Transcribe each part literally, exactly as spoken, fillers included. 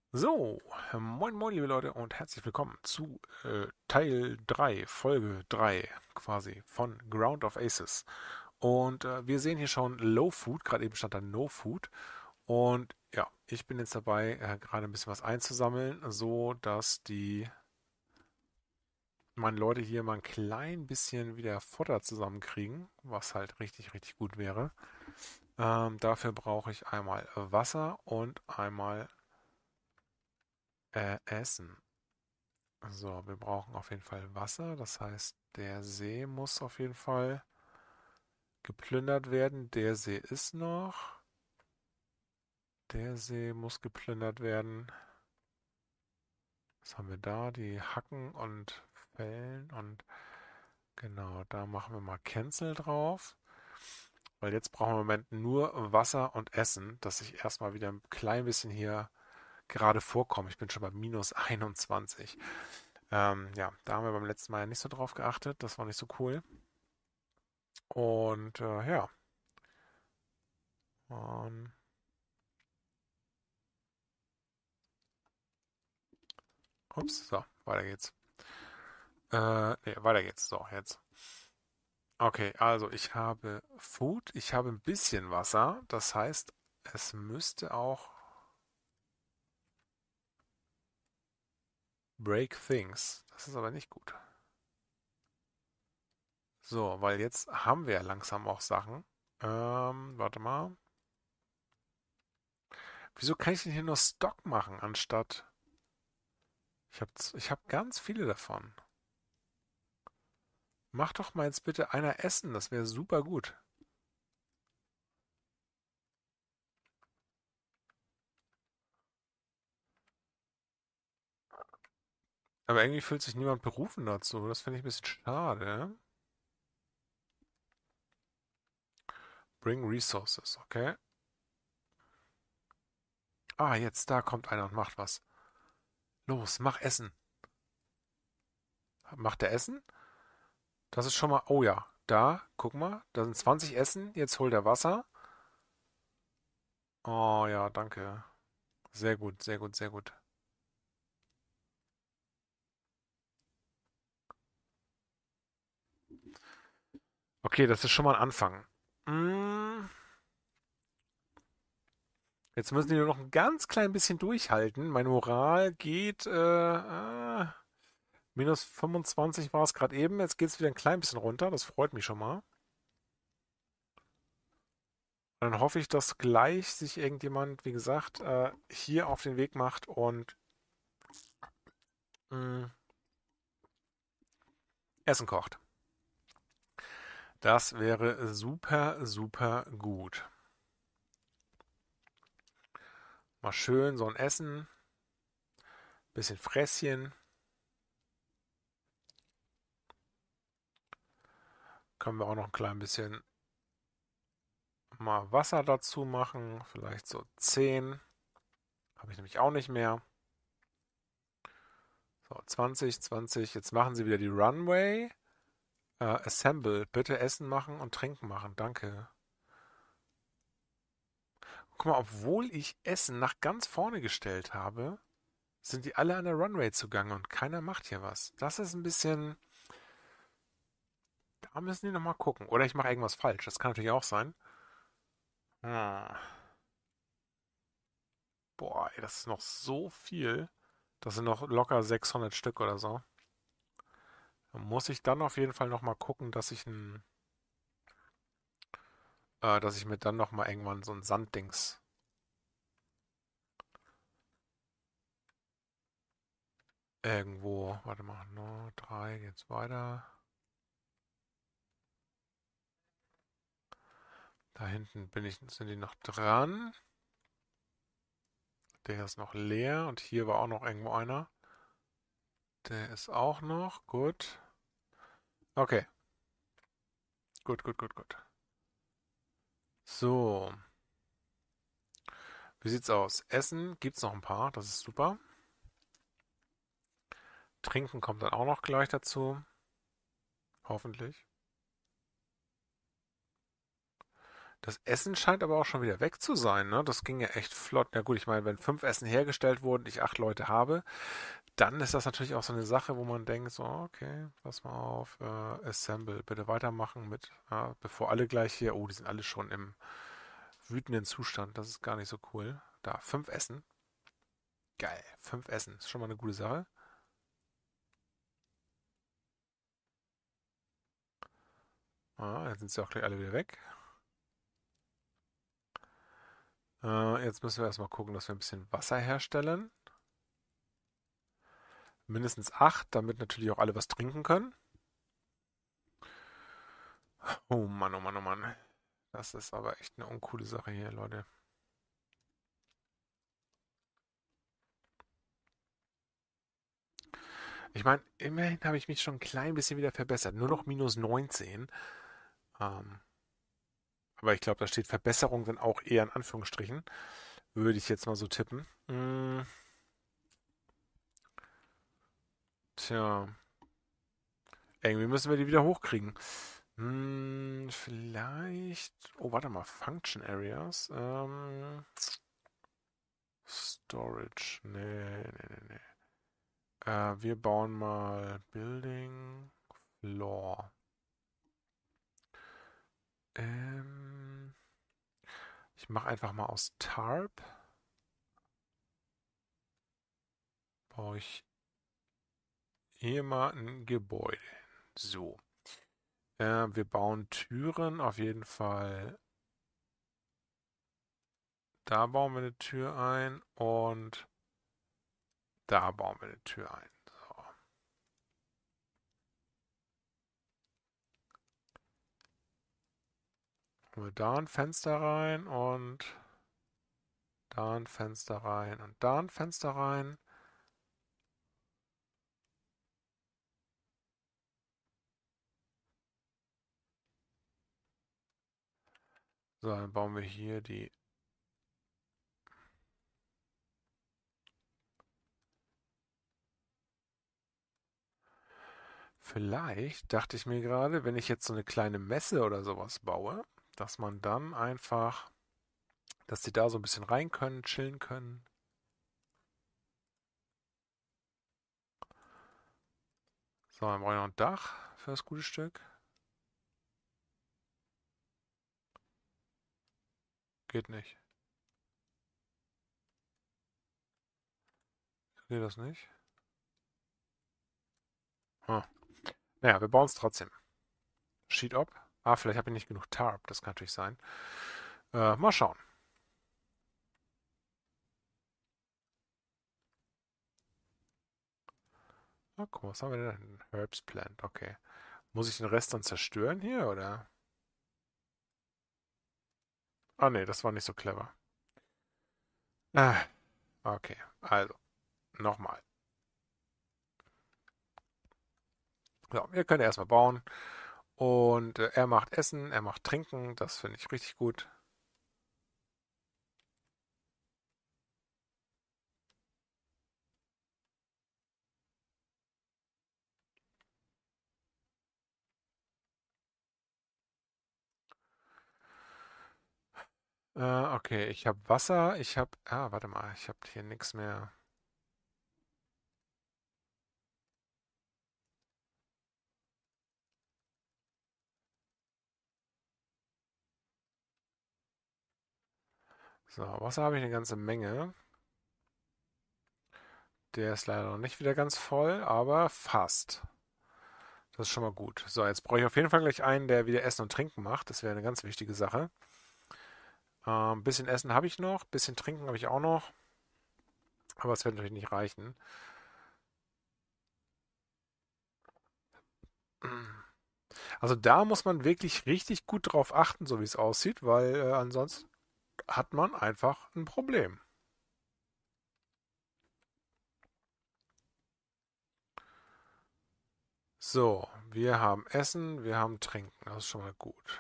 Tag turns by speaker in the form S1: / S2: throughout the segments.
S1: So, moin moin liebe Leute und herzlich willkommen zu äh, Teil drei, Folge drei quasi von Ground of Aces. Und äh, wir sehen hier schon Low Food, gerade eben stand da No Food. Und ja, ich bin jetzt dabei, äh, gerade ein bisschen was einzusammeln, so dass die meine Leute hier mal ein klein bisschen wieder Futter zusammenkriegen, was halt richtig, richtig gut wäre. Ähm, dafür brauche ich einmal Wasser und einmal äh, Essen. So, wir brauchen auf jeden Fall Wasser. Das heißt, der See muss auf jeden Fall geplündert werden. Der See ist noch. Der See muss geplündert werden. Was haben wir da? Die Hacken und Fällen. Und genau, da machen wir mal Cancel drauf. Weil jetzt brauchen wir im Moment nur Wasser und Essen, dass ich erstmal wieder ein klein bisschen hier gerade vorkomme. Ich bin schon bei minus einundzwanzig. Ähm, ja, da haben wir beim letzten Mal ja nicht so drauf geachtet. Das war nicht so cool. Und äh, ja, Und, ups, so, weiter geht's. Äh, nee, weiter geht's. So, jetzt. Okay, also ich habe Food, ich habe ein bisschen Wasser. Das heißt, es müsste auch Break Things. Das ist aber nicht gut. So, weil jetzt haben wir ja langsam auch Sachen. Ähm, warte mal. Wieso kann ich denn hier nur Stock machen, anstatt... Ich habe ich hab ganz viele davon. Mach doch mal jetzt bitte einer Essen, das wäre super gut. Aber irgendwie fühlt sich niemand berufen dazu. Das finde ich ein bisschen schade. Bring Resources, okay. Ah, jetzt, da kommt einer und macht was. Los, mach Essen. Macht der Essen? Das ist schon mal, oh ja, da, guck mal, da sind zwanzig Essen, jetzt holt er Wasser. Oh ja, danke. Sehr gut, sehr gut, sehr gut. Okay, das ist schon mal ein Anfang. Mm, Jetzt müssen die nur noch ein ganz klein bisschen durchhalten. Meine Moral geht, äh, äh, minus fünfundzwanzig war es gerade eben. Jetzt geht es wieder ein klein bisschen runter. Das freut mich schon mal. Dann hoffe ich, dass gleich sich irgendjemand, wie gesagt, äh, hier auf den Weg macht und mh, Essen kocht. Das wäre super, super gut. Mal schön so ein Essen, bisschen Fresschen. Können wir auch noch ein klein bisschen mal Wasser dazu machen. Vielleicht so zehn. Habe ich nämlich auch nicht mehr. So, zwanzig, zwanzig. Jetzt machen sie wieder die Runway. Äh, Assemble. Bitte Essen machen und Trinken machen. Danke. Guck mal, obwohl ich Essen nach ganz vorne gestellt habe, sind die alle an der Runway zugange und keiner macht hier was. Das ist ein bisschen. Da müssen die nochmal gucken. Oder ich mache irgendwas falsch. Das kann natürlich auch sein. Hm. Boah, ey, das ist noch so viel. Das sind noch locker sechshundert Stück oder so. Da muss ich dann auf jeden Fall nochmal gucken, dass ich ein, äh, dass ich mir dann nochmal irgendwann so ein Sanddings irgendwo. Warte mal, no, drei, geht's weiter. Da hinten bin ich, sind die noch dran. Der ist noch leer und hier war auch noch irgendwo einer. Der ist auch noch. Gut. Okay. Gut, gut, gut, gut. So. Wie sieht's aus? Essen gibt's noch ein paar. Das ist super. Trinken kommt dann auch noch gleich dazu. Hoffentlich. Das Essen scheint aber auch schon wieder weg zu sein, ne? Das ging ja echt flott. Na gut, ich meine, wenn fünf Essen hergestellt wurden, ich acht Leute habe, dann ist das natürlich auch so eine Sache, wo man denkt, so, okay, pass mal auf, äh, Assemble, bitte weitermachen mit, ja, bevor alle gleich hier, oh, die sind alle schon im wütenden Zustand, das ist gar nicht so cool. Da, fünf Essen. Geil, fünf Essen, ist schon mal eine gute Sache. Ah, jetzt sind sie auch gleich alle wieder weg. Äh, jetzt müssen wir erstmal gucken, dass wir ein bisschen Wasser herstellen. Mindestens acht, damit natürlich auch alle was trinken können. Oh Mann, oh Mann, oh Mann. Das ist aber echt eine uncoole Sache hier, Leute. Ich meine, immerhin habe ich mich schon ein klein bisschen wieder verbessert. Nur noch minus neunzehn. Ähm, aber ich glaube, da steht Verbesserung dann auch eher in Anführungsstrichen. Würde ich jetzt mal so tippen. Hm, tja, irgendwie müssen wir die wieder hochkriegen. Hm, vielleicht. Oh, warte mal. Function Areas. Ähm, Storage. Nee, nee, nee, nee. Äh, wir bauen mal Building Floor. Ähm, ich mache einfach mal aus Tarp. Baue ich hier mal ein Gebäude. So. Äh, wir bauen Türen auf jeden Fall. Da bauen wir eine Tür ein und da bauen wir eine Tür ein. So. Machen wir da ein Fenster rein und da ein Fenster rein und da ein Fenster rein. So, dann bauen wir hier die. Vielleicht dachte ich mir gerade, wenn ich jetzt so eine kleine Messe oder sowas baue, dass man dann einfach, dass die da so ein bisschen rein können, chillen können. So, dann brauche ich noch ein Dach für das gute Stück. Geht nicht. Geht das nicht? Hm. Naja, wir bauen es trotzdem. Sheet up. Ah, vielleicht habe ich nicht genug Tarp. Das kann natürlich sein. Äh, mal schauen. Ah, guck mal, was haben wir denn? Herbs Plant. Okay. Muss ich den Rest dann zerstören hier, oder? Ah, nee, das war nicht so clever. Ah, okay. Also, nochmal. So, wir können erstmal bauen. Und äh, er macht Essen, er macht Trinken. Das finde ich richtig gut. Äh, okay, ich habe Wasser. Ich habe. Ah, warte mal. Ich habe hier nichts mehr. So, Wasser habe ich eine ganze Menge. Der ist leider noch nicht wieder ganz voll, aber fast. Das ist schon mal gut. So, jetzt brauche ich auf jeden Fall gleich einen, der wieder Essen und Trinken macht. Das wäre eine ganz wichtige Sache. Ein ähm, bisschen Essen habe ich noch, bisschen Trinken habe ich auch noch. Aber es wird natürlich nicht reichen. Also da muss man wirklich richtig gut drauf achten, so wie es aussieht, weil äh, ansonsten hat man einfach ein Problem. So, wir haben Essen, wir haben Trinken. Das ist schon mal gut.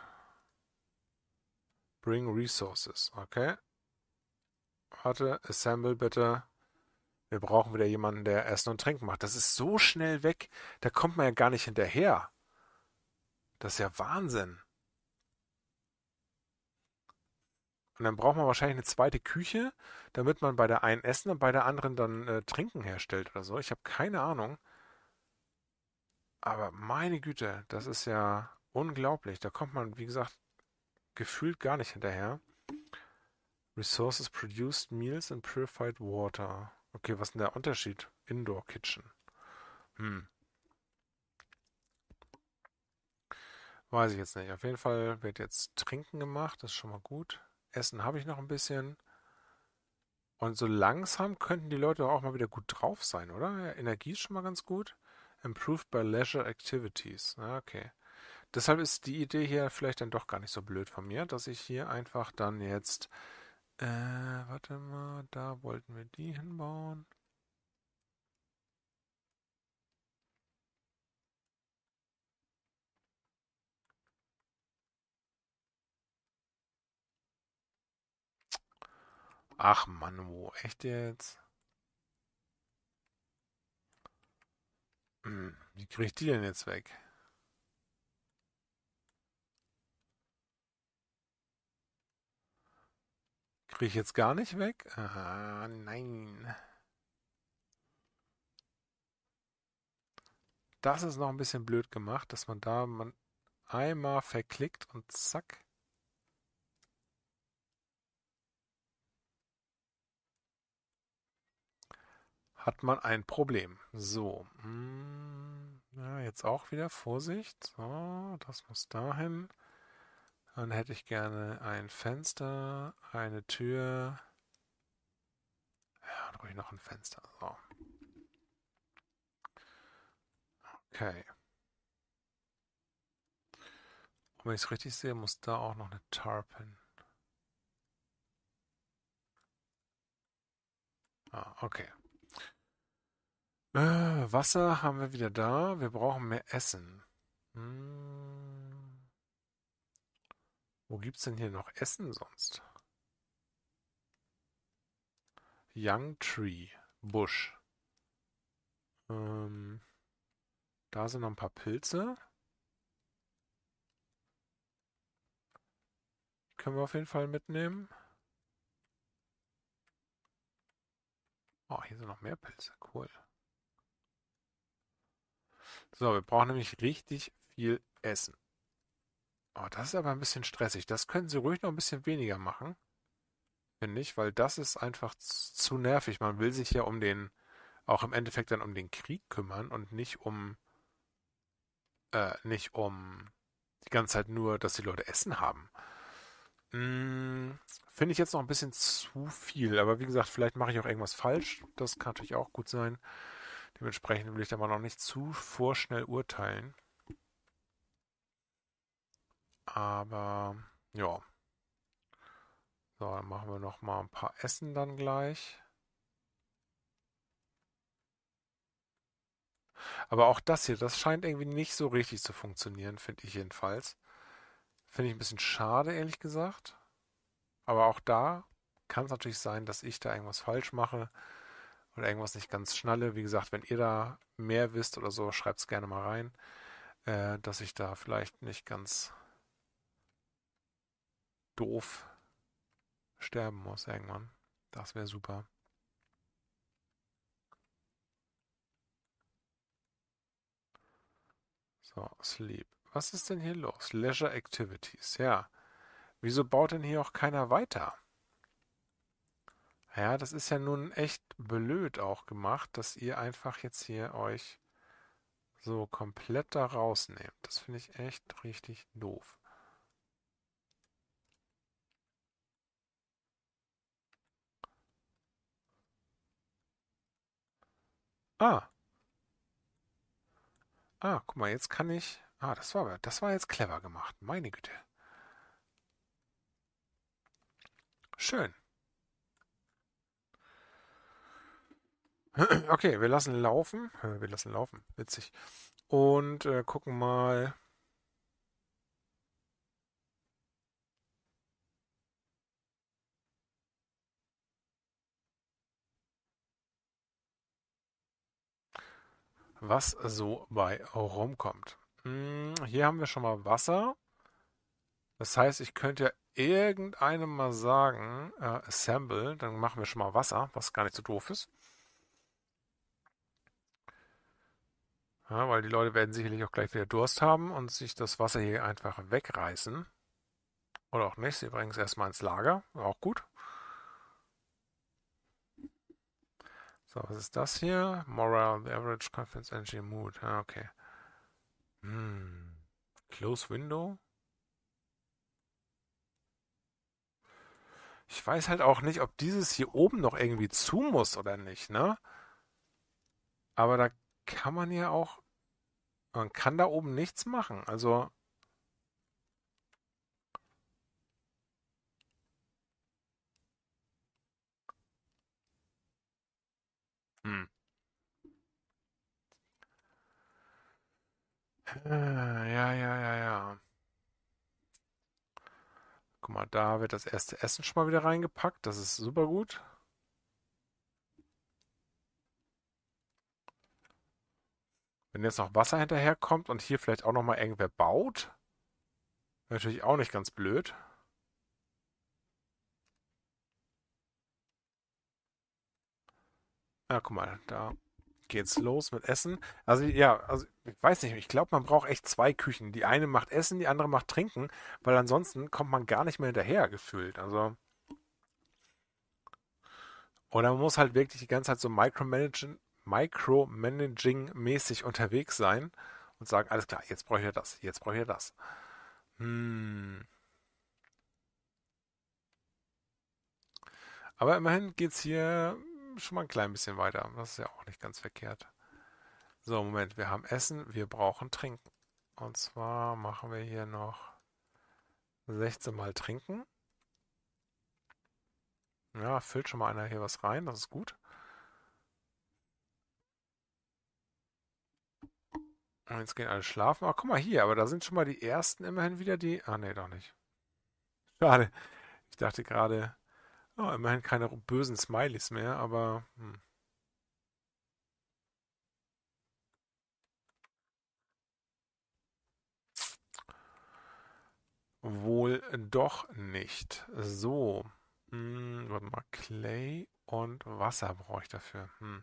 S1: Bring Resources. Okay. Warte, assemble bitte. Wir brauchen wieder jemanden, der Essen und Trinken macht. Das ist so schnell weg, da kommt man ja gar nicht hinterher. Das ist ja Wahnsinn. Und dann braucht man wahrscheinlich eine zweite Küche, damit man bei der einen Essen und bei der anderen dann äh, Trinken herstellt oder so. Ich habe keine Ahnung. Aber meine Güte, das ist ja unglaublich. Da kommt man, wie gesagt, gefühlt gar nicht hinterher. Resources produced meals and purified water. Okay, was ist denn der Unterschied? Indoor Kitchen. Hm, weiß ich jetzt nicht. Auf jeden Fall wird jetzt Trinken gemacht, das ist schon mal gut. Essen habe ich noch ein bisschen. Und so langsam könnten die Leute auch mal wieder gut drauf sein, oder? Ja, Energie ist schon mal ganz gut. Improved by leisure activities. Ja, okay. Deshalb ist die Idee hier vielleicht dann doch gar nicht so blöd von mir, dass ich hier einfach dann jetzt, äh, warte mal, da wollten wir die hinbauen. Ach Mann, wo? Echt jetzt? Hm, wie kriege ich die denn jetzt weg? Kriege ich jetzt gar nicht weg? Ah, nein. Das ist noch ein bisschen blöd gemacht, dass man da man einmal verklickt und zack, hat man ein Problem. So. hm, Ja, jetzt auch wieder Vorsicht. So, das muss dahin. Dann hätte ich gerne ein Fenster, eine Tür. Ja, und ruhig noch ein Fenster. So, okay. Und wenn ich es richtig sehe, muss da auch noch eine Tarp hin. Ah, okay. Äh, Wasser haben wir wieder da. Wir brauchen mehr Essen. Hm, wo gibt's denn hier noch Essen sonst? Young Tree, Busch. Ähm, da sind noch ein paar Pilze. Können wir auf jeden Fall mitnehmen. Oh, hier sind noch mehr Pilze. Cool. So, wir brauchen nämlich richtig viel Essen. Oh, das ist aber ein bisschen stressig. Das können Sie ruhig noch ein bisschen weniger machen, finde ich, weil das ist einfach z- zu nervig. Man will sich ja um den, auch im Endeffekt dann um den Krieg kümmern und nicht um, äh, nicht um die ganze Zeit nur, dass die Leute Essen haben. Mm, finde ich jetzt noch ein bisschen zu viel, aber wie gesagt, vielleicht mache ich auch irgendwas falsch. Das kann natürlich auch gut sein. Dementsprechend will ich da mal noch nicht zu vorschnell urteilen. Aber ja, so, dann machen wir noch mal ein paar Essen dann gleich. Aber auch das hier, das scheint irgendwie nicht so richtig zu funktionieren, finde ich jedenfalls. Finde ich ein bisschen schade, ehrlich gesagt. Aber auch da kann es natürlich sein, dass ich da irgendwas falsch mache oder irgendwas nicht ganz schnalle. Wie gesagt, wenn ihr da mehr wisst oder so, schreibt es gerne mal rein, äh, dass ich da vielleicht nicht ganz doof sterben muss irgendwann. Das wäre super. So, Sleep. Was ist denn hier los? Leisure Activities. Ja. Wieso baut denn hier auch keiner weiter? Ja, das ist ja nun echt blöd auch gemacht, dass ihr einfach jetzt hier euch so komplett da rausnehmt. Das finde ich echt richtig doof. Ah, ah, guck mal, jetzt kann ich. Ah, das war, aber- das war jetzt clever gemacht. Meine Güte. Schön. Okay, wir lassen laufen. Äh, Wir lassen laufen. Witzig. Und äh, gucken mal. Was so bei rumkommt. Hm, hier haben wir schon mal Wasser. Das heißt, ich könnte ja irgendeinem mal sagen, äh, Assemble, dann machen wir schon mal Wasser, was gar nicht so doof ist. Ja, weil die Leute werden sicherlich auch gleich wieder Durst haben und sich das Wasser hier einfach wegreißen. Oder auch nicht. Sie bringen es erstmal ins Lager. Auch gut. So, was ist das hier? Morale, the average confidence, energy, mood. Ah, okay. Hm. Close window? Ich weiß halt auch nicht, ob dieses hier oben noch irgendwie zu muss oder nicht, ne? Aber da kann man ja auch, man kann da oben nichts machen. Also, hm. Ah, ja, ja, ja, ja. Guck mal, da wird das erste Essen schon mal wieder reingepackt. Das ist super gut. Wenn jetzt noch Wasser hinterherkommt und hier vielleicht auch noch mal irgendwer baut, wäre natürlich auch nicht ganz blöd. Ja, guck mal, da geht's los mit Essen. Also ja, also ich weiß nicht, ich glaube, man braucht echt zwei Küchen. Die eine macht Essen, die andere macht Trinken, weil ansonsten kommt man gar nicht mehr hinterher gefühlt. Also, oder man muss halt wirklich die ganze Zeit so Micromanagen, Micromanaging-mäßig unterwegs sein und sagen, alles klar, jetzt brauche ich ja das, jetzt brauche ich ja das. Hm. Aber immerhin geht's hier schon mal ein klein bisschen weiter. Das ist ja auch nicht ganz verkehrt. So, Moment, wir haben Essen, wir brauchen Trinken. Und zwar machen wir hier noch sechzehn Mal Trinken. Ja, füllt schon mal einer hier was rein, das ist gut. Und jetzt gehen alle schlafen. Ach, guck mal hier, aber da sind schon mal die ersten immerhin wieder die. Ah, nee, doch nicht. Schade. Ich dachte gerade, oh, immerhin keine bösen Smileys mehr, aber hm, wohl doch nicht. So, hm, warte mal, Clay und Wasser brauche ich dafür. Hm.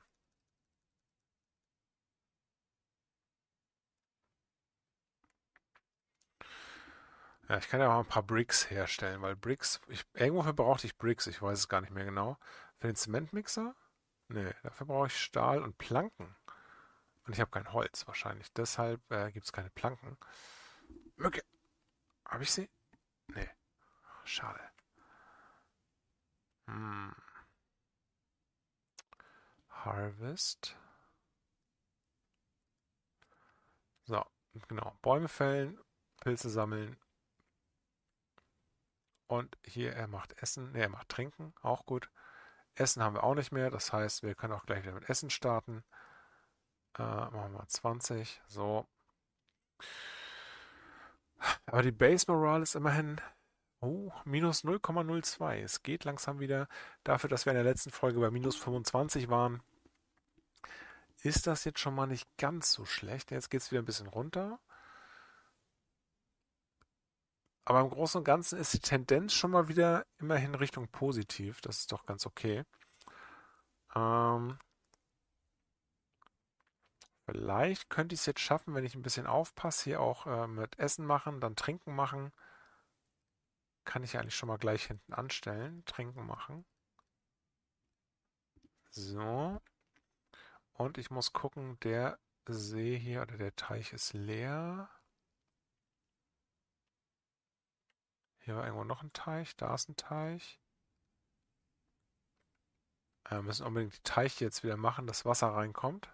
S1: Ja, ich kann ja auch ein paar Bricks herstellen, weil Bricks, ich, irgendwofür brauchte ich Bricks, ich weiß es gar nicht mehr genau. Für den Zementmixer? Nee, dafür brauche ich Stahl und Planken. Und ich habe kein Holz wahrscheinlich. Deshalb äh, gibt es keine Planken. Mücke. Habe ich sie? Nee. Schade. Hm. Harvest. So, genau. Bäume fällen, Pilze sammeln. Und hier, er macht Essen. Ne, er macht Trinken. Auch gut. Essen haben wir auch nicht mehr. Das heißt, wir können auch gleich wieder mit Essen starten. Äh, machen wir mal zwanzig. So. Aber die Base Morale ist immerhin oh, minus null Komma null zwei. Es geht langsam wieder. Dafür, dass wir in der letzten Folge bei minus fünfundzwanzig waren, ist das jetzt schon mal nicht ganz so schlecht. Jetzt geht es wieder ein bisschen runter. Aber im Großen und Ganzen ist die Tendenz schon mal wieder immerhin Richtung positiv. Das ist doch ganz okay. Ähm, vielleicht könnte ich es jetzt schaffen, wenn ich ein bisschen aufpasse, hier auch äh, mit Essen machen, dann Trinken machen. Kann ich ja eigentlich schon mal gleich hinten anstellen. Trinken machen. So. Und ich muss gucken, der See hier oder der Teich ist leer. Hier war irgendwo noch ein Teich. Da ist ein Teich. Äh, Wir müssen unbedingt die Teiche jetzt wieder machen, dass Wasser reinkommt.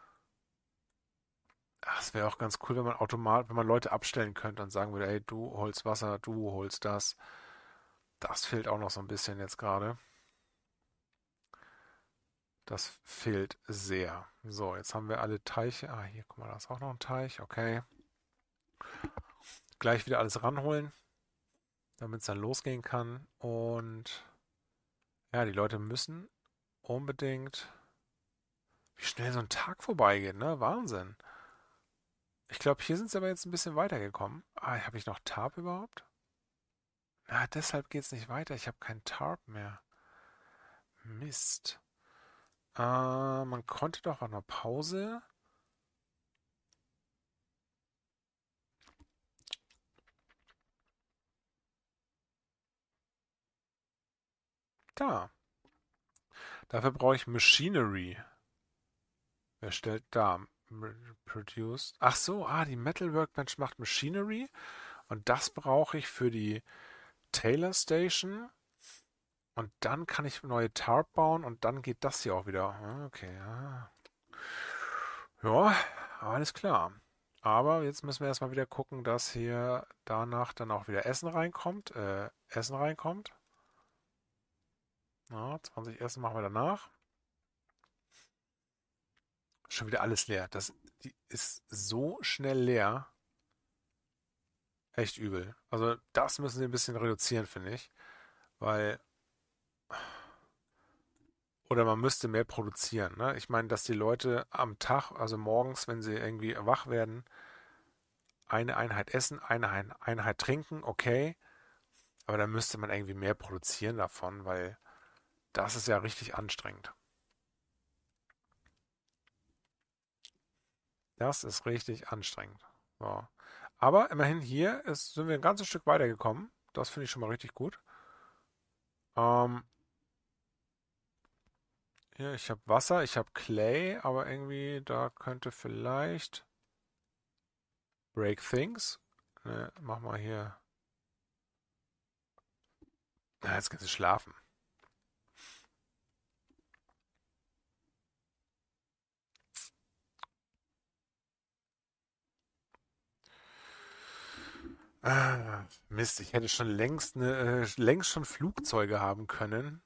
S1: Ach, es wäre auch ganz cool, wenn man automatisch, wenn man Leute abstellen könnte und sagen würde, ey, du holst Wasser, du holst das. Das fehlt auch noch so ein bisschen jetzt gerade. Das fehlt sehr. So, jetzt haben wir alle Teiche. Ah, hier, guck mal, da ist auch noch ein Teich. Okay. Gleich wieder alles ranholen, damit es dann losgehen kann. Und ja, die Leute müssen unbedingt. Wie schnell so ein Tag vorbeigeht, ne? Wahnsinn. Ich glaube, hier sind sie aber jetzt ein bisschen weitergekommen. Ah, habe ich noch Tab überhaupt? Ah, deshalb geht's nicht weiter. Ich habe keinen Tarp mehr. Mist. Äh, man konnte doch auch eine Pause. Da. Dafür brauche ich Machinery. Wer stellt da? M- Produced. Ach so, ah, die Metal Workbench macht Machinery. Und das brauche ich für die Tailor Station. Und dann kann ich neue Tarp bauen und dann geht das hier auch wieder. Ah, okay, ja. Ja, alles klar. Aber jetzt müssen wir erstmal wieder gucken, dass hier danach dann auch wieder Essen reinkommt. Äh, Essen reinkommt. Ja, zwanzig Essen machen wir danach. Schon wieder alles leer. Das die ist so schnell leer. Echt übel. Also das müssen sie ein bisschen reduzieren, finde ich. Weil, oder man müsste mehr produzieren, ne? Ich meine, dass die Leute am Tag, also morgens, wenn sie irgendwie wach werden, eine Einheit essen, eine Ein- Einheit trinken, okay. Aber da müsste man irgendwie mehr produzieren davon, weil das ist ja richtig anstrengend. Das ist richtig anstrengend. So. Aber immerhin hier ist, sind wir ein ganzes Stück weitergekommen. Das finde ich schon mal richtig gut. Ähm, hier, ich habe Wasser, ich habe Clay, aber irgendwie da könnte vielleicht Break Things. Ne, mach mal hier. Na, jetzt kannst du schlafen. Ah, Mist, ich hätte schon längst, ne, äh, längst schon Flugzeuge haben können.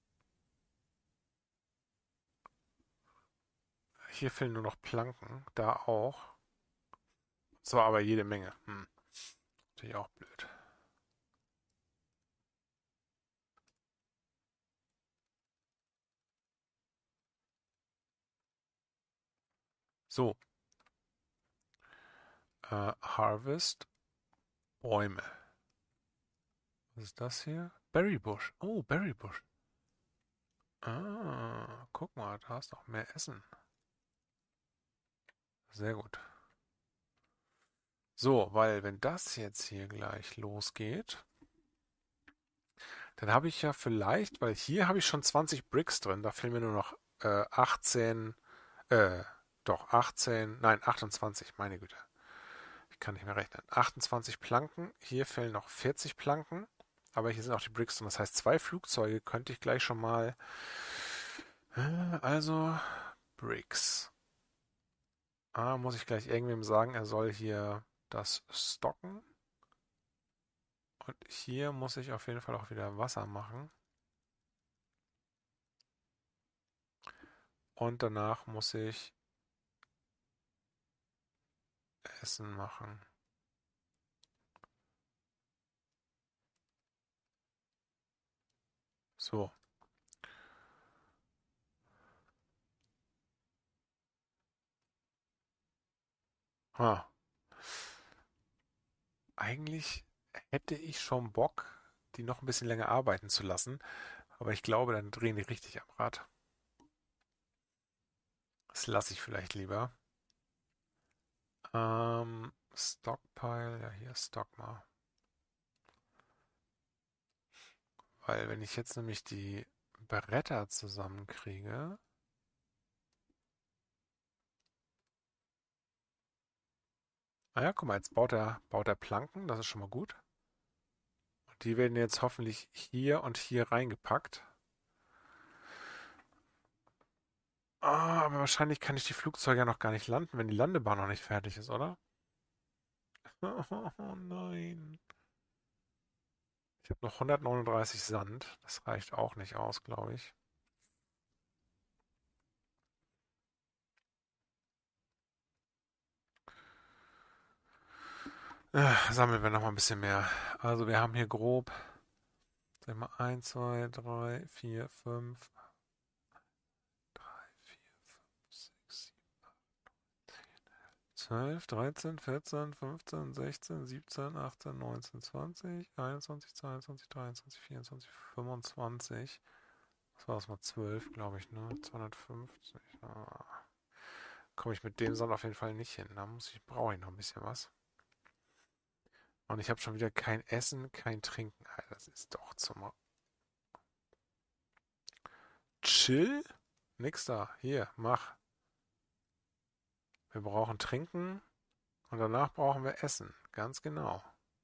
S1: Hier fehlen nur noch Planken, da auch. So, aber jede Menge. Hm, natürlich auch blöd. So, äh, Harvest, Bäume. Was ist das hier? Berrybusch. Oh, Berrybusch. Ah, guck mal, da hast du auch mehr Essen. Sehr gut. So, weil wenn das jetzt hier gleich losgeht, dann habe ich ja vielleicht, weil hier habe ich schon zwanzig Bricks drin, da fehlen mir nur noch äh, achtzehn, äh, doch achtzehn, nein, achtundzwanzig, meine Güte. Ich kann nicht mehr rechnen. achtundzwanzig Planken, hier fehlen noch vierzig Planken, aber hier sind auch die Bricks drin. Das heißt, zwei Flugzeuge könnte ich gleich schon mal. Äh, also, Bricks. Ah, muss ich gleich irgendwem sagen, er soll hier das stocken. Und hier muss ich auf jeden Fall auch wieder Wasser machen. Und danach muss ich Essen machen. So. Ah, eigentlich hätte ich schon Bock, die noch ein bisschen länger arbeiten zu lassen. Aber ich glaube, dann drehen die richtig am Rad. Das lasse ich vielleicht lieber. Ähm, Stockpile, ja, hier Stock mal. Weil wenn ich jetzt nämlich die Bretter zusammenkriege. Ah ja, guck mal, jetzt baut er, baut er Planken, das ist schon mal gut. Und die werden jetzt hoffentlich hier und hier reingepackt. Ah, aber wahrscheinlich kann ich die Flugzeuge ja noch gar nicht landen, wenn die Landebahn noch nicht fertig ist, oder? Oh nein. Ich habe noch hundertneununddreißig Sand. Das reicht auch nicht aus, glaube ich. Äh, sammeln wir noch mal ein bisschen mehr. Also wir haben hier grob, sag ich mal, eins, zwei, drei, vier, fünf, drei, vier, fünf, sechs, sieben, zwölf, dreizehn, vierzehn, fünfzehn, sechzehn, siebzehn, achtzehn, neunzehn, zwanzig, einundzwanzig, zweiundzwanzig, dreiundzwanzig, vierundzwanzig, fünfundzwanzig. Das war es mal zwölf, glaube ich, ne? zweihundertfünfzig. Ah. Komme ich mit dem Sound auf jeden Fall nicht hin. Da muss ich, brauche ich noch ein bisschen was. Und ich habe schon wieder kein Essen, kein Trinken. Alter, das ist doch zum Chill? Nix da. Hier, mach. Wir brauchen Trinken und danach brauchen wir Essen. Ganz genau.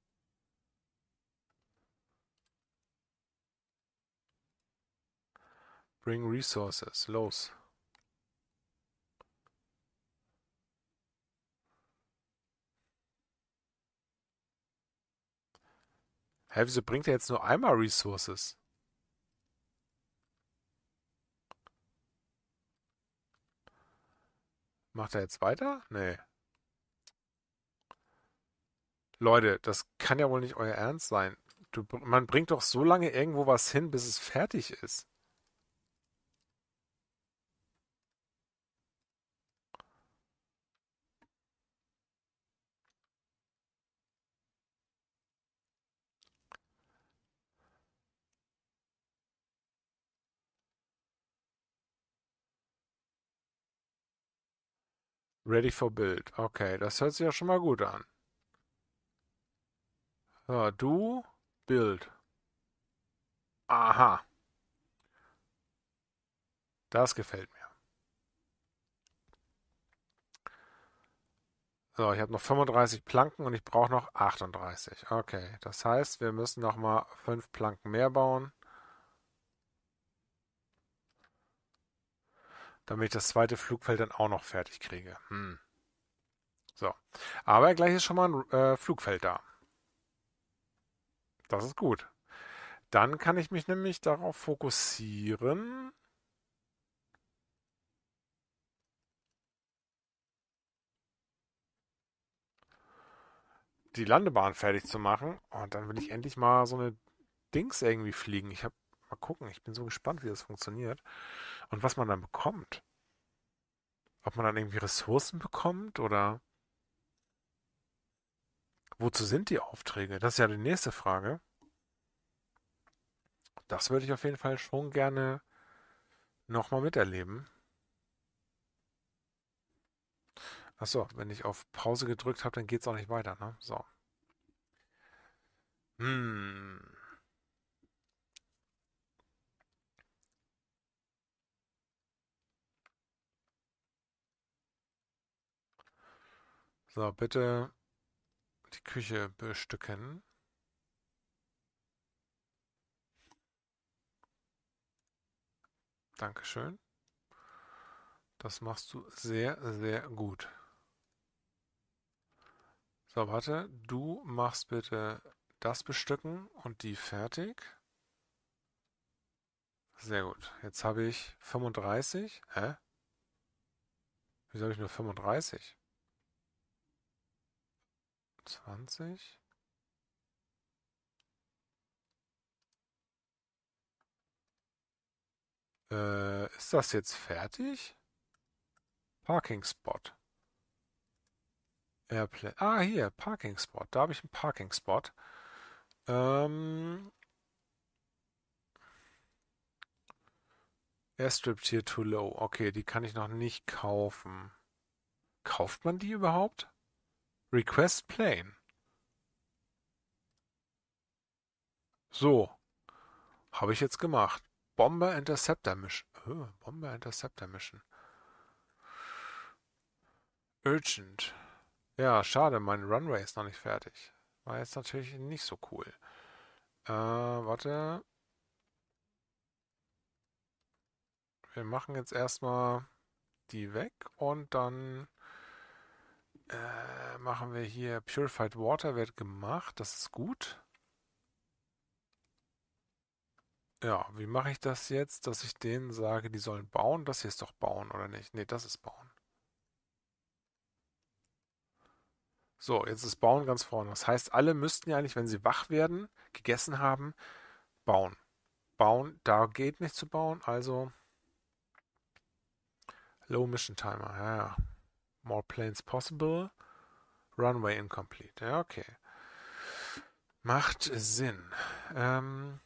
S1: Bring Resources. Los. Hä, wieso bringt er jetzt nur einmal Resources? Macht er jetzt weiter? Nee. Leute, das kann ja wohl nicht euer Ernst sein. Du, man bringt doch so lange irgendwo was hin, bis es fertig ist. Ready for build. Okay, das hört sich ja schon mal gut an. So, du build. Aha, das gefällt mir. So, ich habe noch fünfunddreißig Planken und ich brauche noch achtunddreißig. Okay, das heißt, wir müssen noch mal fünf Planken mehr bauen, damit ich das zweite Flugfeld dann auch noch fertig kriege. Hm. So, aber gleich ist schon mal ein äh, Flugfeld da. Das ist gut. Dann kann ich mich nämlich darauf fokussieren, die Landebahn fertig zu machen. Und dann will ich endlich mal so eine Dings irgendwie fliegen. Ich habe mal gucken. Ich bin so gespannt, wie das funktioniert und was man dann bekommt. Ob man dann irgendwie Ressourcen bekommt oder wozu sind die Aufträge? Das ist ja die nächste Frage. Das würde ich auf jeden Fall schon gerne nochmal miterleben. Achso, wenn ich auf Pause gedrückt habe, dann geht es auch nicht weiter, ne? So. Hm. So, bitte die Küche bestücken. Dankeschön. Das machst du sehr, sehr gut. So, warte. Du machst bitte das bestücken und die fertig. Sehr gut. Jetzt habe ich fünfunddreißig. Hä? Wieso habe ich nur fünfunddreißig? zwanzig. Äh, ist das jetzt fertig? Parking Spot. Airplane. Ah, hier, Parking Spot. Da habe ich einen Parking Spot. Ähm, Airstrip Tier too low. Okay, die kann ich noch nicht kaufen. Kauft man die überhaupt? Request Plane. So, habe ich jetzt gemacht. Bomber Interceptor Mission. Oh, Bomber Interceptor Mission. Urgent. Ja, schade, mein Runway ist noch nicht fertig. War jetzt natürlich nicht so cool. Äh, warte. Wir machen jetzt erstmal die weg und dann äh, machen wir hier Purified Water wird gemacht. Das ist gut. Ja, wie mache ich das jetzt, dass ich denen sage, die sollen bauen? Das hier ist doch bauen, oder nicht? Nee, das ist bauen. So, jetzt ist bauen ganz vorne. Das heißt, alle müssten ja eigentlich, wenn sie wach werden, gegessen haben, bauen. Bauen, da geht nicht zu bauen, also Low Mission Timer. Ja, ja. More planes possible. Runway incomplete. Ja, okay. Macht Sinn. Ähm,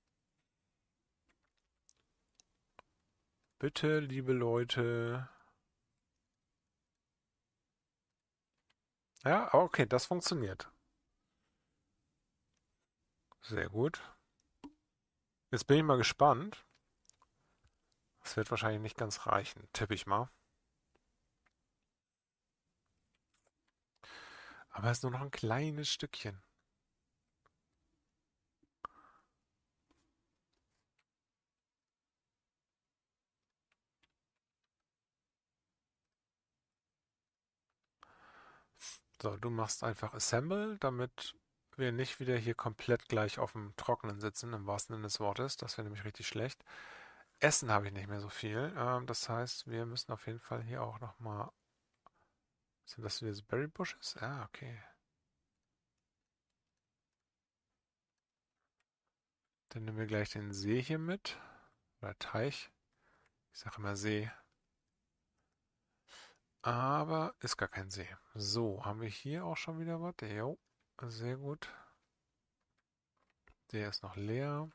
S1: bitte, liebe Leute. Ja, okay, das funktioniert. Sehr gut. Jetzt bin ich mal gespannt. Das wird wahrscheinlich nicht ganz reichen. Tippe ich mal. Aber es ist nur noch ein kleines Stückchen. So, du machst einfach Assemble, damit wir nicht wieder hier komplett gleich auf dem Trockenen sitzen, im wahrsten Sinne des Wortes. Das wäre nämlich richtig schlecht. Essen habe ich nicht mehr so viel. Ähm, das heißt, wir müssen auf jeden Fall hier auch nochmal. Sind das wieder so Berry Bushes? Ja, okay. Dann nehmen wir gleich den See hier mit. Oder Teich. Ich sage immer See. Aber ist gar kein See. So, haben wir hier auch schon wieder was? Jo, sehr gut. Der ist noch leer.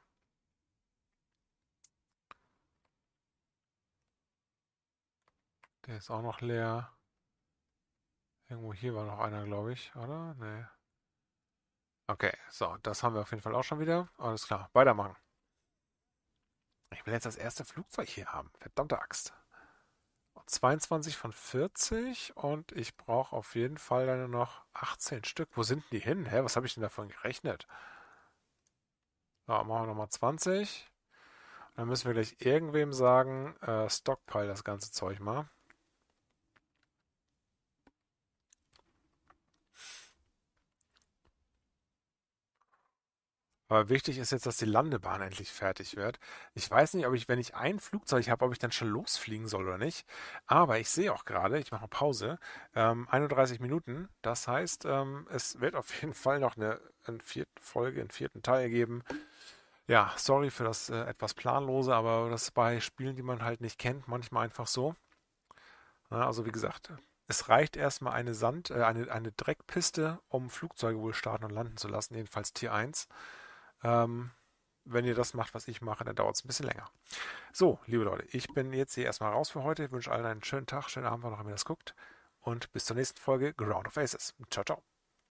S1: Der ist auch noch leer. Irgendwo hier war noch einer, glaube ich, oder? Nee. Okay, so, das haben wir auf jeden Fall auch schon wieder. Alles klar, weitermachen. Ich will jetzt das erste Flugzeug hier haben. Verdammte Axt. zweiundzwanzig von vierzig und ich brauche auf jeden Fall dann nur noch achtzehn Stück. Wo sind die hin? Hä, was habe ich denn davon gerechnet? So, machen wir nochmal zwanzig. Dann müssen wir gleich irgendwem sagen, äh, Stockpile das ganze Zeug mal. Aber wichtig ist jetzt, dass die Landebahn endlich fertig wird. Ich weiß nicht, ob ich, wenn ich ein Flugzeug habe, ob ich dann schon losfliegen soll oder nicht. Aber ich sehe auch gerade, ich mache eine Pause, ähm, einunddreißig Minuten. Das heißt, ähm, es wird auf jeden Fall noch eine, eine vierte Folge, einen vierten Teil geben. Ja, sorry für das äh, etwas planlose, aber das ist bei Spielen, die man halt nicht kennt, manchmal einfach so. Ja, also wie gesagt, es reicht erstmal eine Sand, äh, eine, eine Dreckpiste, um Flugzeuge wohl starten und landen zu lassen, jedenfalls Tier eins. Ähm, wenn ihr das macht, was ich mache, dann dauert es ein bisschen länger. So, liebe Leute, ich bin jetzt hier erstmal raus für heute. Ich wünsche allen einen schönen Tag, schönen Abend, wann auch immer ihr das guckt. Und bis zur nächsten Folge Ground of Aces. Ciao, ciao.